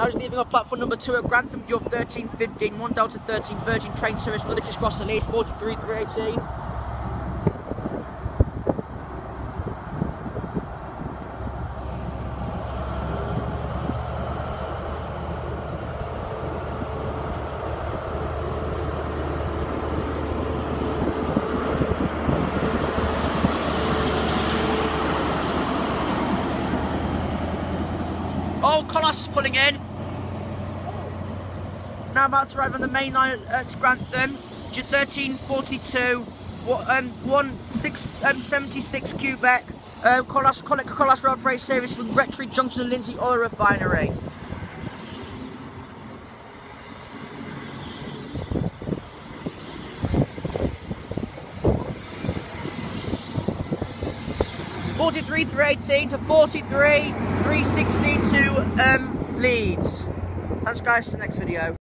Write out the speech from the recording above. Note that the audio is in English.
Now just leaving off platform number 2 at Grantham, due 13:15, 1 Delta 13 Virgin train service, Ludicrous Cross the Leeds, 43,318. Oh, Colossus pulling in. Now about to arrive on the main line at Grantham, due 13:42, 76 Quebec, Colossus Road Freight Service from Rectory Junction and Lindsay Oil Refinery. (43,318) to 43,316 to Leeds. Thanks guys, see you next video.